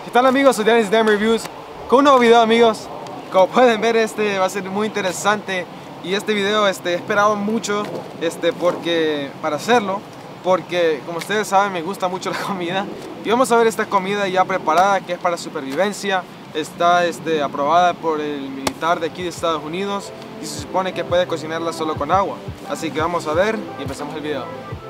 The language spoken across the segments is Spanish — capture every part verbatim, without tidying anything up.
¿Qué tal amigos? Soy Dennis Dem Reviews con un nuevo video, amigos. Como pueden ver, este va a ser muy interesante y este video este, he esperado mucho este, porque, para hacerlo porque como ustedes saben me gusta mucho la comida y vamos a ver esta comida ya preparada que es para supervivencia. Está este, aprobada por el militar de aquí de Estados Unidos y se supone que puede cocinarla solo con agua. Así que vamos a ver y empezamos el video.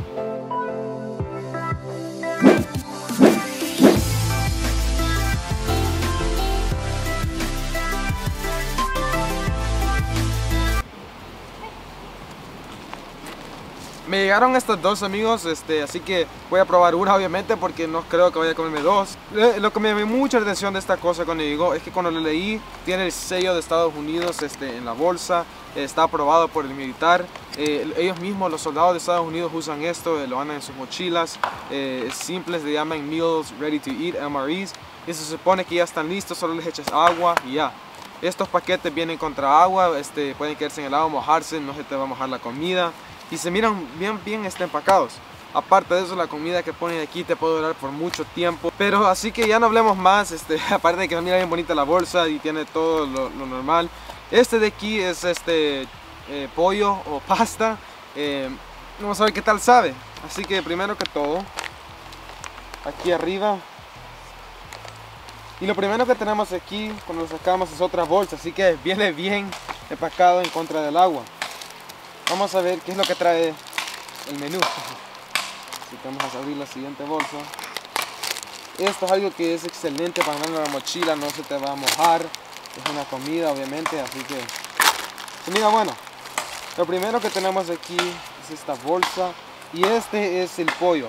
Me llegaron estos dos, amigos, este, así que voy a probar una obviamente porque no creo que vaya a comerme dos. Lo que me llamó mucha atención de esta cosa cuando llegó es que cuando lo leí tiene el sello de Estados Unidos este, en la bolsa, está aprobado por el militar. Eh, ellos mismos, los soldados de Estados Unidos, usan esto, eh, lo andan en sus mochilas, eh, es simple, se llaman Meals Ready to Eat, M R Es, y se supone que ya están listos, solo les echas agua y ya. Estos paquetes vienen contra agua, este, pueden quedarse en el agua, mojarse, no se te va a mojar la comida. Y se miran bien, bien este, empacados. Aparte de eso, la comida que ponen aquí te puede durar por mucho tiempo. Pero así que ya no hablemos más, este, aparte de que mira bien bonita la bolsa y tiene todo lo, lo normal. Este de aquí es este eh, pollo o pasta. Eh, vamos a ver qué tal sabe. Así que primero que todo, aquí arriba. Y lo primero que tenemos aquí cuando lo sacamos es otra bolsa. Así que viene bien empacado en contra del agua. Vamos a ver qué es lo que trae el menú. Así que vamos a abrir la siguiente bolsa. Esto es algo que es excelente para andar en la mochila, no se te va a mojar. Es una comida obviamente, así que... Mira, bueno, lo primero que tenemos aquí es esta bolsa. Y este es el pollo.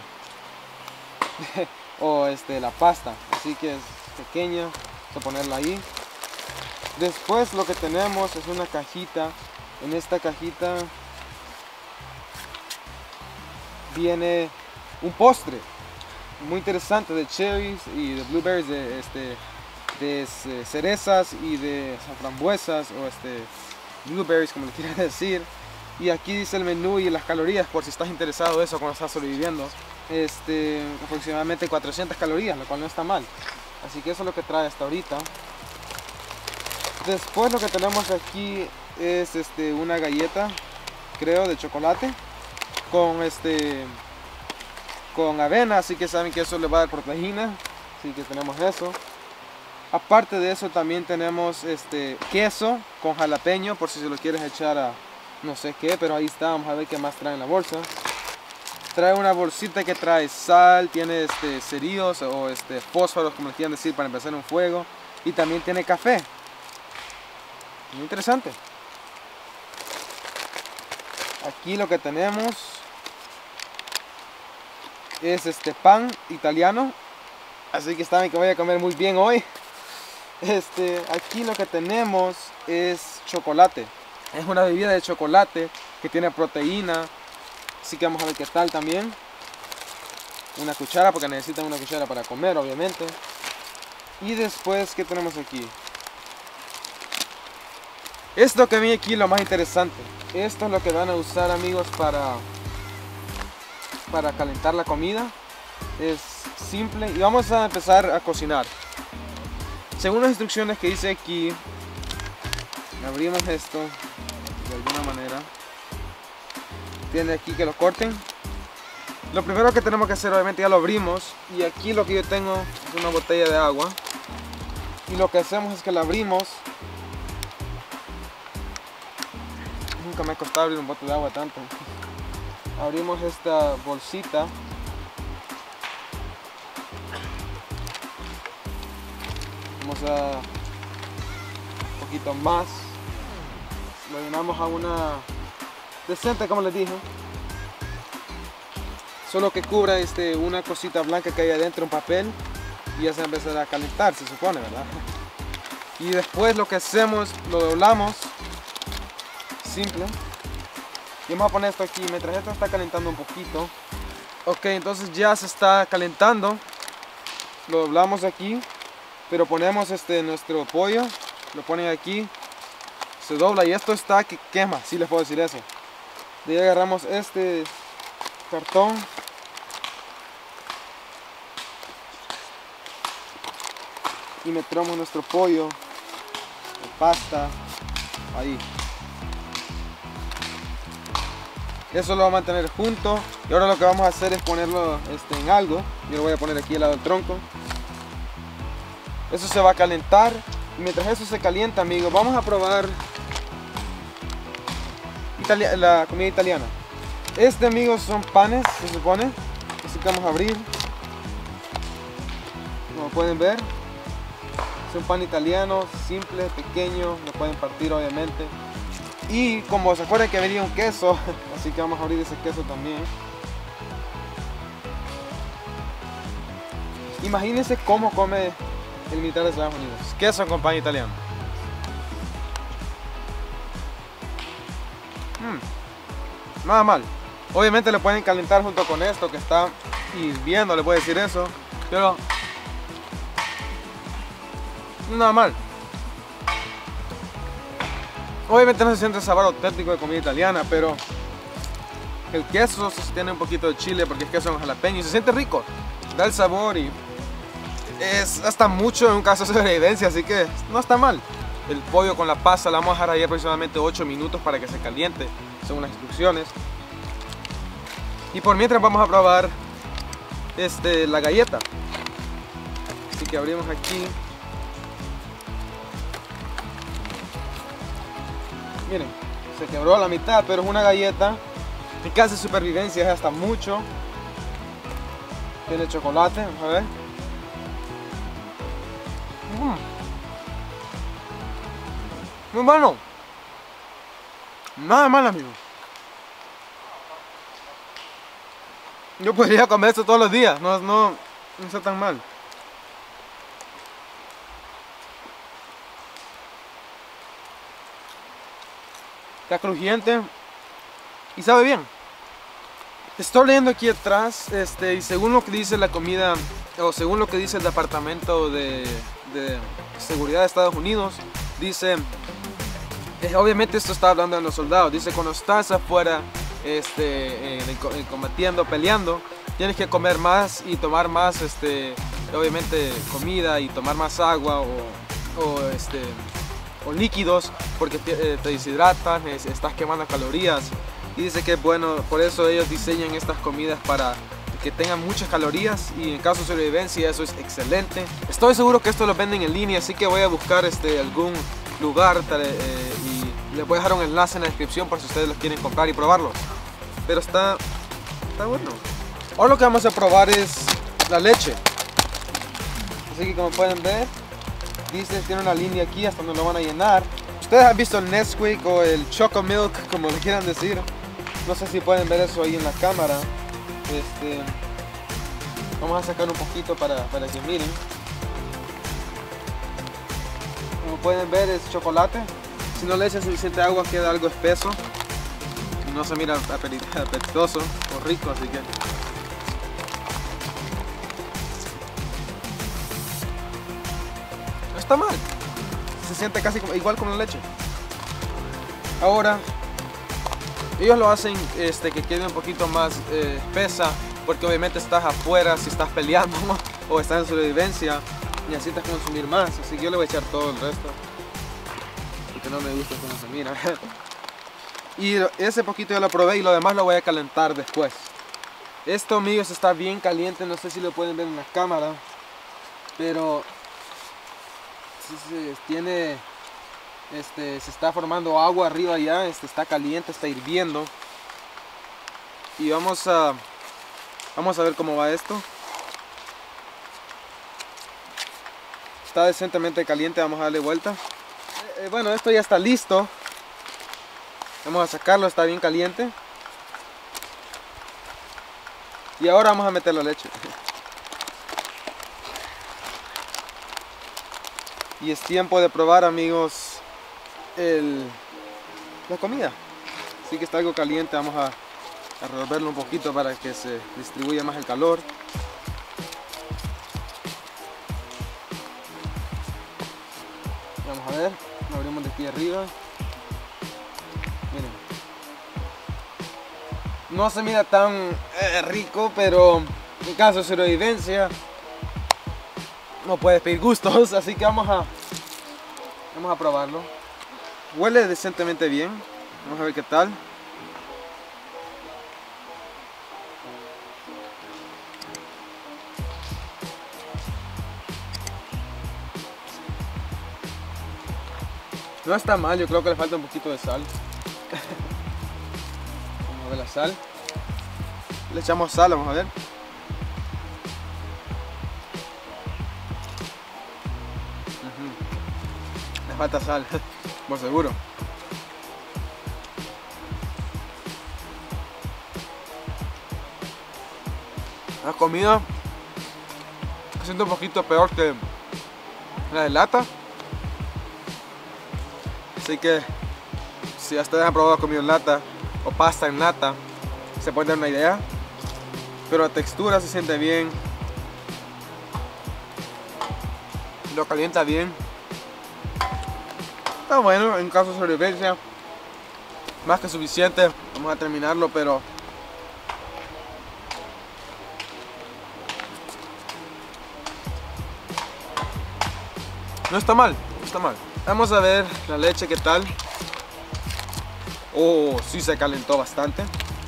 o este, la pasta. Así que es pequeña, vamos a ponerla ahí. Después lo que tenemos es una cajita. En esta cajita viene un postre muy interesante de cherries y de blueberries, de, este, de cerezas y de frambuesas o este, blueberries, como le quieran decir. Y aquí dice el menú y las calorías, por si estás interesado en eso cuando estás sobreviviendo. Este, aproximadamente cuatrocientas calorías, lo cual no está mal. Así que eso es lo que trae hasta ahorita. Después lo que tenemos aquí es este, una galleta, creo, de chocolate con este con avena, así que saben que eso le va a dar proteína, así que tenemos eso. Aparte de eso también tenemos este queso con jalapeño, por si se lo quieres echar a no sé qué, pero ahí está. Vamos a ver qué más trae en la bolsa. Trae una bolsita que trae sal, tiene este cerillos o este fósforos, como le quieran decir, para empezar un fuego, y también tiene café. Muy interesante. Aquí lo que tenemos es este pan italiano, así que saben que voy a comer muy bien hoy. Este, aquí lo que tenemos es chocolate. Es una bebida de chocolate que tiene proteína, así que vamos a ver qué tal también. Una cuchara, porque necesitan una cuchara para comer, obviamente. Y después, ¿qué tenemos aquí? Esto que viene aquí es lo más interesante. Esto es lo que van a usar, amigos, para para calentar la comida. Es simple y vamos a empezar a cocinar. Según las instrucciones que dice aquí, abrimos esto de alguna manera. Tiene aquí que lo corten. Lo primero que tenemos que hacer, obviamente ya lo abrimos, y aquí lo que yo tengo es una botella de agua, y lo que hacemos es que la abrimos. Nunca me ha costado abrir un bote de agua tanto. Abrimos esta bolsita. Vamos a un poquito más. Lo llenamos a una decente, como les dije. Solo que cubra este, una cosita blanca que hay adentro, un papel, y ya se va a empezar a calentar, se supone, ¿verdad? Y después lo que hacemos, lo doblamos. Simple. Y vamos a poner esto aquí mientras esto está calentando un poquito. Ok, entonces ya se está calentando. Lo doblamos aquí, pero ponemos este nuestro pollo, lo ponen aquí, se dobla y esto está que quema, sí les puedo decir eso. De ahí agarramos este cartón y metemos nuestro pollo, pasta, ahí. Eso lo va a mantener junto y ahora lo que vamos a hacer es ponerlo este, en algo. Yo lo voy a poner aquí al lado del tronco. Eso se va a calentar y mientras eso se calienta, amigos, vamos a probar Italia, la comida italiana. Este, amigos, son panes, se supone. Así que vamos a abrir. Como pueden ver, es un pan italiano, simple, pequeño, lo pueden partir obviamente. Y como se acuerdan que venía un queso, así que vamos a abrir ese queso también. Imagínense cómo come el militar de Estados Unidos. Queso con pan italiano. Mm, nada mal. Obviamente le pueden calentar junto con esto que está hirviendo, le puedo decir eso. Pero nada mal. Obviamente no se siente el sabor auténtico de comida italiana, pero el queso se tiene un poquito de chile porque es queso con jalapeño y se siente rico. Da el sabor y es hasta mucho en un caso de sobrevivencia, así que no está mal. El pollo con la pasta la vamos a dejar ahí aproximadamente ocho minutos para que se caliente, según las instrucciones. Y por mientras vamos a probar este, la galleta. Así que abrimos aquí. Miren, se quebró a la mitad, pero es una galleta. En caso de supervivencia es hasta mucho. Tiene chocolate, vamos a ver. Mm. Muy bueno. Nada mal, amigo. Yo podría comer esto todos los días, no, no, no está tan mal. Está crujiente y sabe bien. Estoy leyendo aquí atrás este, y según lo que dice la comida, o según lo que dice el Departamento de, de Seguridad de Estados Unidos, dice, eh, obviamente esto está hablando de los soldados, dice cuando estás afuera este, eh, eh, combatiendo, peleando, tienes que comer más y tomar más, este, obviamente comida y tomar más agua o, o este... o líquidos porque te, te deshidratan, estás quemando calorías y dice que bueno, por eso ellos diseñan estas comidas para que tengan muchas calorías y en caso de sobrevivencia eso es excelente. Estoy seguro que esto lo venden en línea, así que voy a buscar este, algún lugar eh, y les voy a dejar un enlace en la descripción por si ustedes los quieren comprar y probarlo. Pero está, está bueno. Ahora lo que vamos a probar es la leche. Así que como pueden ver, dice, tiene una línea aquí hasta donde lo van a llenar. Ustedes han visto el Nesquik o el Choco Milk, como le quieran decir. No sé si pueden ver eso ahí en la cámara. Este, vamos a sacar un poquito para, para que miren. Como pueden ver es chocolate. Si no le echan suficiente agua queda algo espeso. Y no se mira apetitoso o rico, así que... no está mal. Se siente casi igual con la leche. Ahora, ellos lo hacen este, que quede un poquito más eh, espesa, porque obviamente estás afuera, si estás peleando o estás en sobrevivencia, necesitas consumir más. Así que yo le voy a echar todo el resto, porque no me gusta cómo se mira. Y ese poquito yo lo probé y lo demás lo voy a calentar después. Esto, amigos, está bien caliente, no sé si lo pueden ver en la cámara, pero sí, sí, tiene, este, se está formando agua arriba ya, este, está caliente, está hirviendo. Y vamos a, vamos a ver cómo va esto. Está decentemente caliente, vamos a darle vuelta. Eh, bueno, esto ya está listo. Vamos a sacarlo, está bien caliente. Y ahora vamos a meter la leche. Y es tiempo de probar, amigos, el, la comida. Así que está algo caliente, vamos a, a revolverlo un poquito para que se distribuya más el calor. Vamos a ver, lo abrimos de aquí arriba. Miren. No se mira tan eh, rico, pero en caso de sobrevivencia no puedes pedir gustos, así que vamos a, vamos a probarlo. Huele decentemente bien, vamos a ver qué tal. No está mal, yo creo que le falta un poquito de sal. Vamos a ver la sal. Le echamos sal, vamos a ver. Uh-huh. Le falta sal, por seguro. La comida se siente un poquito peor que la de lata. Así que si ustedes han probado comida en lata o pasta en lata, se pueden dar una idea. Pero la textura se siente bien. Lo calienta bien. Está bueno, en caso de sobrevivencia. Más que suficiente. Vamos a terminarlo, pero no está mal, no está mal. Vamos a ver la leche qué tal. Oh, sí se calentó bastante.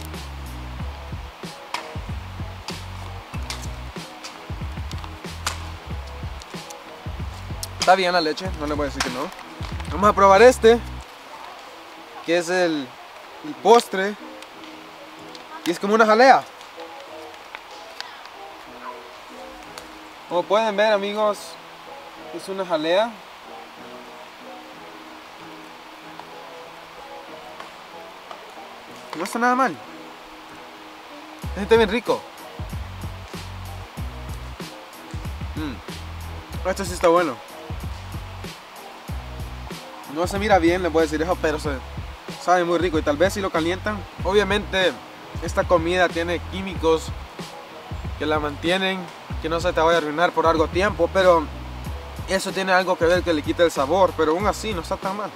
Está bien la leche, no le voy a decir que no. Vamos a probar este, que es el, el postre. Y es como una jalea. Como pueden ver, amigos, es una jalea. No está nada mal. Se siente bien rico. Mm. Esto sí está bueno. No se mira bien, les voy a decir eso, pero se sabe muy rico. Y tal vez si lo calientan. Obviamente esta comida tiene químicos que la mantienen, que no se te vaya a arruinar por largo tiempo, pero eso tiene algo que ver, que le quita el sabor. Pero aún así no está tan mal.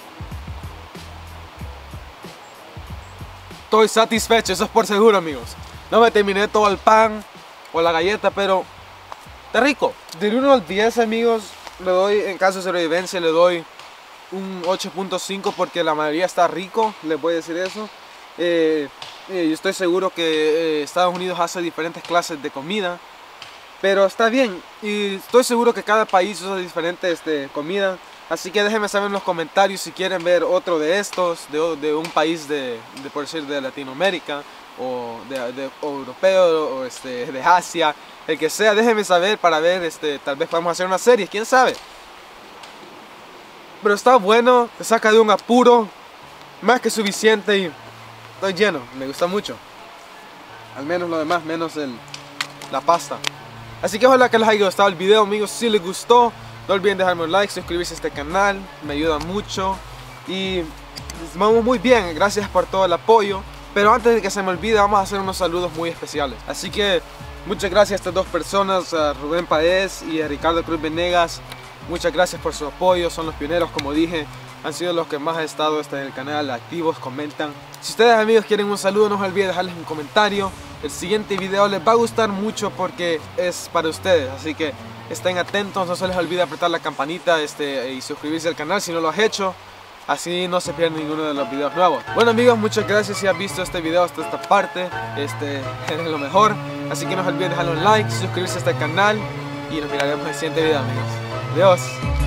Estoy satisfecho, eso es por seguro, amigos. No me terminé todo el pan o la galleta, pero está rico. Del uno al diez, amigos, le doy, en caso de sobrevivencia, le doy un ocho punto cinco porque la mayoría está rico, les voy a decir eso. Eh, eh, yo estoy seguro que eh, Estados Unidos hace diferentes clases de comida, pero está bien. Y estoy seguro que cada país usa diferentes este, comida. Así que déjenme saber en los comentarios si quieren ver otro de estos, de, de un país de, de, por decir, de Latinoamérica, o, de, de, o europeo, o este, de Asia, el que sea. Déjenme saber para ver, este, tal vez podamos hacer una serie, quién sabe. Pero está bueno, te saca de un apuro, más que suficiente y estoy lleno, me gusta mucho. Al menos lo demás, menos el, la pasta. Así que ojalá que les haya gustado el video, amigos. Si les gustó, no olviden dejarme un like, suscribirse a este canal, me ayuda mucho. Y vamos muy bien, gracias por todo el apoyo. Pero antes de que se me olvide, vamos a hacer unos saludos muy especiales. Así que muchas gracias a estas dos personas, a Rubén Paez y a Ricardo Cruz Venegas. Muchas gracias por su apoyo, son los pioneros, como dije. Han sido los que más han estado en el canal, activos, comentan. Si ustedes, amigos, quieren un saludo, no se olviden dejarles un comentario. El siguiente video les va a gustar mucho porque es para ustedes, así que estén atentos, no se les olvide apretar la campanita este, y suscribirse al canal si no lo has hecho. Así no se pierden ninguno de los videos nuevos. Bueno, amigos, muchas gracias si has visto este video hasta esta parte. Este es lo mejor. Así que no se olviden dejarle un like, suscribirse a este canal y nos miraremos en el siguiente video, amigos. Adiós.